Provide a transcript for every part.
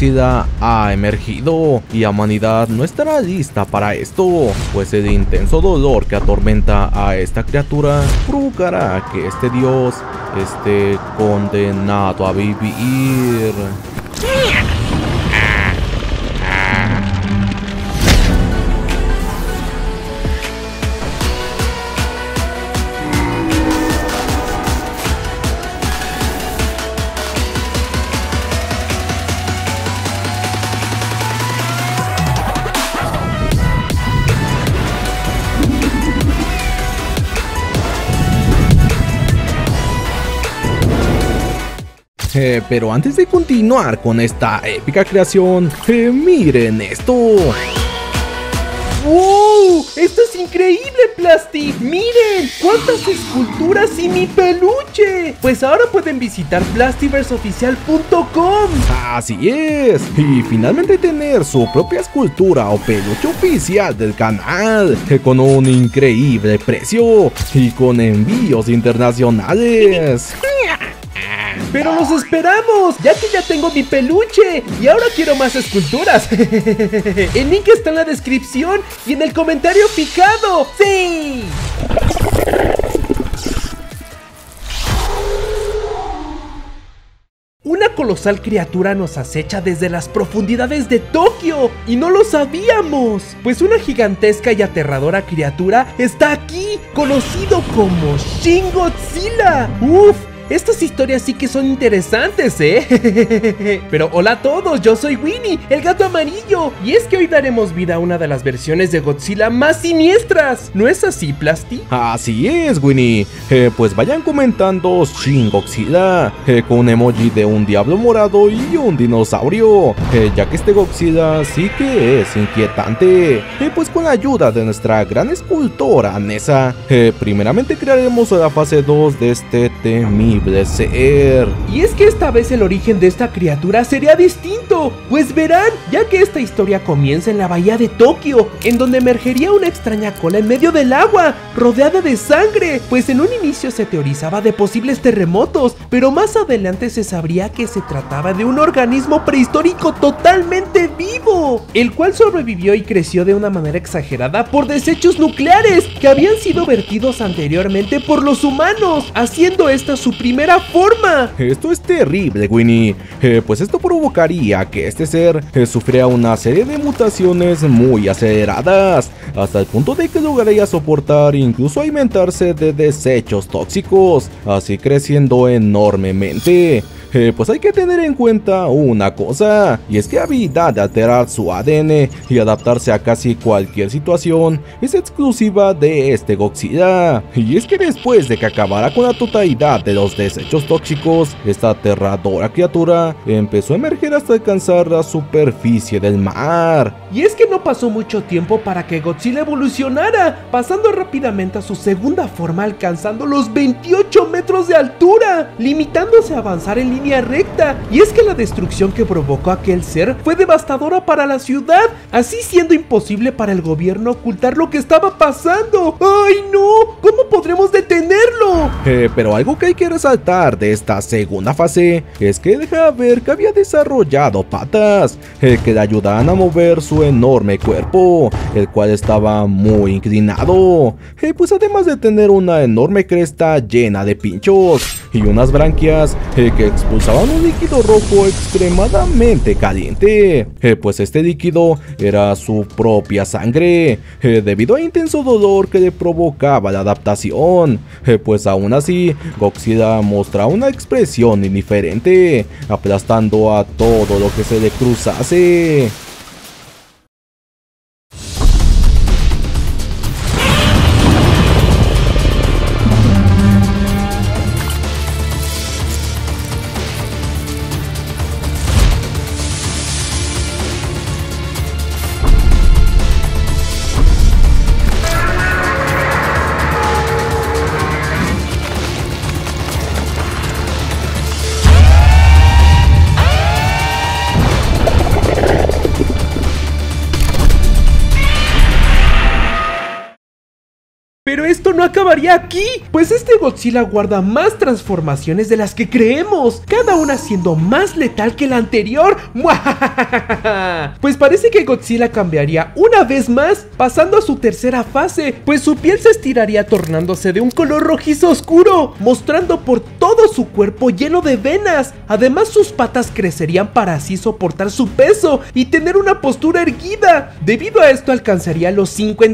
Godzilla ha emergido y la humanidad no estará lista para esto, pues el intenso dolor que atormenta a esta criatura provocará que este dios esté condenado a vivir. Pero antes de continuar con esta épica creación, miren esto. ¡Wow! ¡Esto es increíble, Plasti! ¡Miren! ¡Cuántas esculturas y mi peluche! Pues ahora pueden visitar plastiverseoficial.com. Así es, y finalmente tener su propia escultura o peluche oficial del canal, con un increíble precio y con envíos internacionales. ¡Pero los esperamos! Ya que ya tengo mi peluche y ahora quiero más esculturas. El link está en la descripción y en el comentario fijado. ¡Sí! Una colosal criatura nos acecha desde las profundidades de Tokio y no lo sabíamos, pues una gigantesca y aterradora criatura está aquí, conocido como Shin Godzilla. ¡Uf! Estas historias sí que son interesantes, Pero hola a todos, yo soy Winnie, el gato amarillo. Y es que hoy daremos vida a una de las versiones de Godzilla más siniestras. ¿No es así, Plasti? Así es, Winnie. Pues vayan comentando Shin Godzilla, con un emoji de un diablo morado y un dinosaurio, ya que este Godzilla sí que es inquietante. Pues con la ayuda de nuestra gran escultora Nessa, primeramente crearemos la fase 2 de este temible ser. Y es que esta vez el origen de esta criatura sería distinto, pues verán, ya que esta historia comienza en la bahía de Tokio, en donde emergería una extraña cola en medio del agua, rodeada de sangre, pues en un inicio se teorizaba de posibles terremotos, pero más adelante se sabría que se trataba de un organismo prehistórico totalmente vivo, el cual sobrevivió y creció de una manera exagerada por desechos nucleares que habían sido vertidos anteriormente por los humanos, haciendo esta su primera forma. Esto es terrible, Winnie, pues esto provocaría que este ser sufriera una serie de mutaciones muy aceleradas, hasta el punto de que lograría soportar incluso alimentarse de desechos tóxicos, así creciendo enormemente. Pues hay que tener en cuenta una cosa, y es que la habilidad de alterar su ADN y adaptarse a casi cualquier situación es exclusiva de este Godzilla. Y es que después de que acabara con la totalidad de los desechos tóxicos, esta aterradora criatura empezó a emerger hasta alcanzar la superficie del mar. Y es que no pasó mucho tiempo para que Godzilla evolucionara, pasando rápidamente a su segunda forma, alcanzando los 28 metros de altura, limitándose a avanzar en línea recta. Y es que la destrucción que provocó aquel ser fue devastadora para la ciudad, así siendo imposible para el gobierno ocultar lo que estaba pasando. ¡Ay no! ¿Cómo podremos detenerlo? Pero algo que hay que resaltar de esta segunda fase es que deja ver que había desarrollado patas que le ayudaban a mover su enorme cuerpo, el cual estaba muy inclinado, pues además de tener una enorme cresta llena de pinchos y unas branquias que expulsaban un líquido rojo extremadamente caliente, pues este líquido era su propia sangre, debido al intenso dolor que le provocaba la adaptación. Pues aún así Godzilla mostraba una expresión indiferente, aplastando a todo lo que se le cruzase. esto no acabaría aquí, pues este Godzilla guarda más transformaciones de las que creemos, cada una siendo más letal que la anterior. Pues parece que Godzilla cambiaría una vez más, pasando a su tercera fase, pues su piel se estiraría tornándose de un color rojizo oscuro, mostrando por todo su cuerpo lleno de venas. Además, sus patas crecerían para así soportar su peso y tener una postura erguida. Debido a esto alcanzaría los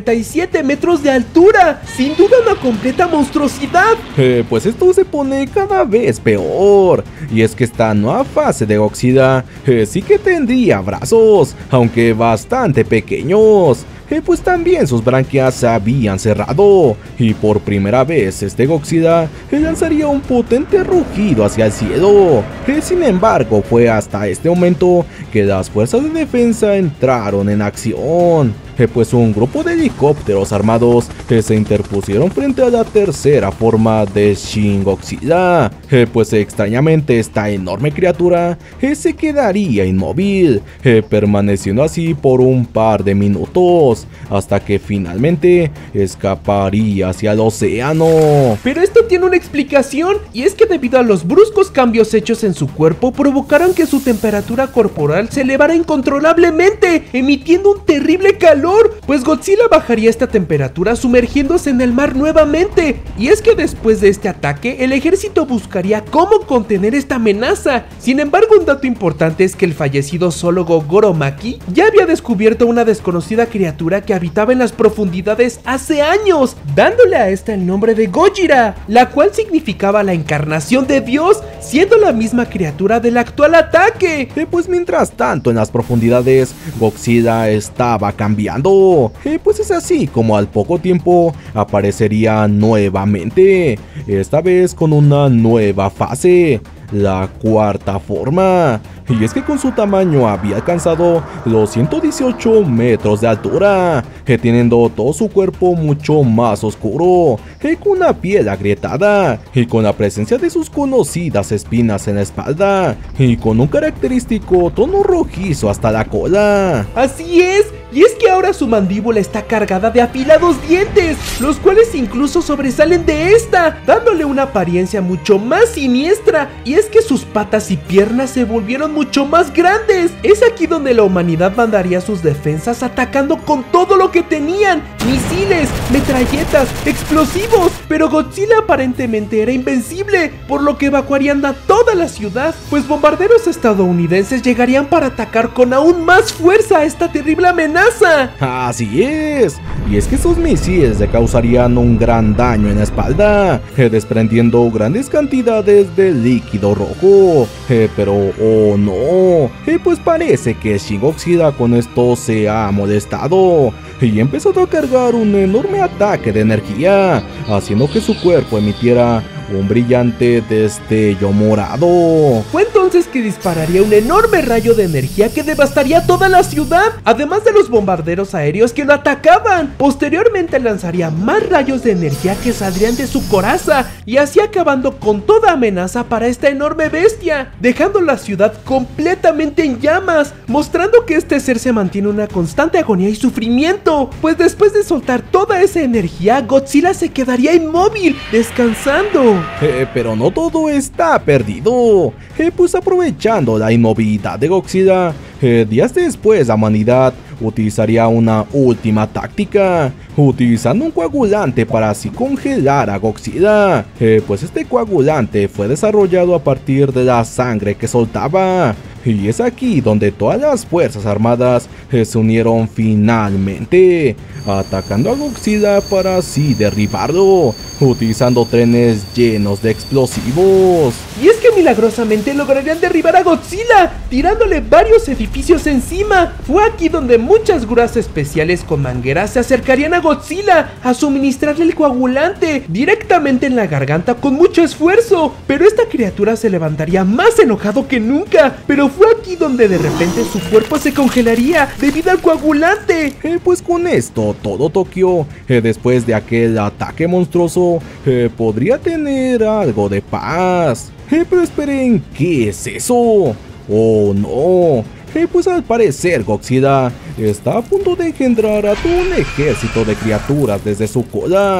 57 metros de altura, sin duda una completa monstruosidad. Pues esto se pone cada vez peor, y es que esta nueva fase de Godzilla sí que tendría brazos, aunque bastante pequeños. Pues también sus branquias se habían cerrado, y por primera vez este Godzilla lanzaría un potente rugido hacia el cielo. Sin embargo, fue hasta este momento que las fuerzas de defensa entraron en acción, pues un grupo de helicópteros armados se interpusieron frente a la tercera forma de Shin Godzilla. Pues extrañamente esta enorme criatura se quedaría inmóvil, permaneciendo así por un par de minutos, hasta que finalmente escaparía hacia el océano. Pero esto tiene una explicación, y es que debido a los bruscos cambios hechos en su cuerpo provocaron que su temperatura corporal se elevara incontrolablemente, emitiendo un terrible calor. Pues Godzilla bajaría esta temperatura sumergiéndose en el mar nuevamente, y es que después de este ataque el ejército buscaría cómo contener esta amenaza. Sin embargo, un dato importante es que el fallecido zoólogo Goro Maki ya había descubierto una desconocida criatura que habitaba en las profundidades hace años, dándole a esta el nombre de Gojira, la cual significaba la encarnación de Dios, siendo la misma criatura del actual ataque. Pues mientras tanto en las profundidades Godzilla estaba cambiando, pues es así como al poco tiempo aparecería nuevamente, esta vez con una nueva fase, la cuarta forma. Y es que con su tamaño había alcanzado los 118 metros de altura, teniendo todo su cuerpo mucho más oscuro, con una piel agrietada, y con la presencia de sus conocidas espinas en la espalda, y con un característico tono rojizo hasta la cola. Así es, y es que ahora su mandíbula está cargada de afilados dientes, los cuales incluso sobresalen de esta, dándole una apariencia mucho más siniestra. Y es que sus patas y piernas se volvieron mucho más grandes. Es aquí donde la humanidad mandaría sus defensas atacando con todo lo que tenían: misiles, metralletas, explosivos. Pero Godzilla aparentemente era invencible, por lo que evacuarían a toda la ciudad, pues bombarderos estadounidenses llegarían para atacar con aún más fuerza a esta terrible amenaza. Así es, y es que sus misiles le causarían un gran daño en la espalda, desprendiendo grandes cantidades de líquido rojo. Pero oh no, pues parece que Shin Godzilla con esto se ha molestado y empezó a cargar un enorme ataque de energía, haciendo que su cuerpo emitiera un brillante destello morado. Fue entonces que dispararía un enorme rayo de energía que devastaría toda la ciudad, además de los bombarderos aéreos que lo atacaban. Posteriormente lanzaría más rayos de energía que saldrían de su coraza, y así acabando con toda amenaza para esta enorme bestia, dejando la ciudad completamente en llamas, mostrando que este ser se mantiene en una constante agonía y sufrimiento, pues después de soltar toda esa energía, Godzilla se quedaría inmóvil, descansando. Pero no todo está perdido, pues aprovechando la inmovilidad de Godzilla, días después la humanidad utilizaría una última táctica, utilizando un coagulante para así congelar a Godzilla, pues este coagulante fue desarrollado a partir de la sangre que soltaba. Y es aquí donde todas las fuerzas armadas se unieron finalmente, atacando a Godzilla para así derribarlo, utilizando trenes llenos de explosivos. Y es que milagrosamente lograrían derribar a Godzilla, tirándole varios edificios encima. Fue aquí donde muchas grúas especiales con mangueras se acercarían a Godzilla a suministrarle el coagulante directamente en la garganta con mucho esfuerzo. Pero esta criatura se levantaría más enojado que nunca, pero fue aquí donde de repente su cuerpo se congelaría debido al coagulante. Pues con esto todo Tokio, después de aquel ataque monstruoso, podría tener algo de paz. Pero esperen, ¿qué es eso? Oh no, pues al parecer Godzilla está a punto de engendrar a todo un ejército de criaturas desde su cola.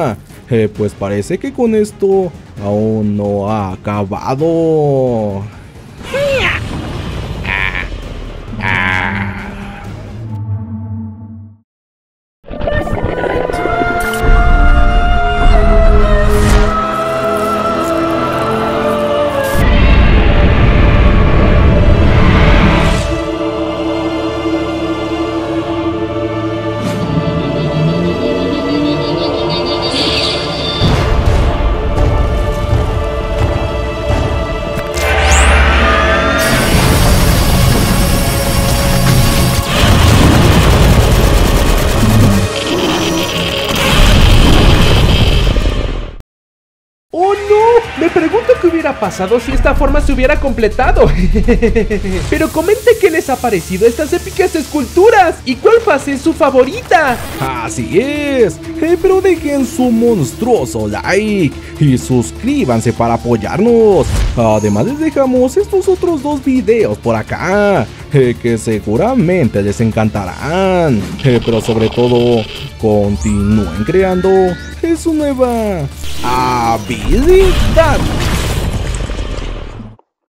Pues parece que con esto aún no ha acabado. ¡Oh no! Me pregunto qué hubiera pasado si esta forma se hubiera completado. Pero comente qué les ha parecido estas épicas esculturas y cuál fase es su favorita. Así es, pero dejen su monstruoso like y suscríbanse para apoyarnos. Además les dejamos estos otros 2 videos por acá, que seguramente les encantarán. Pero sobre todo, continúen creando su nueva habilidad.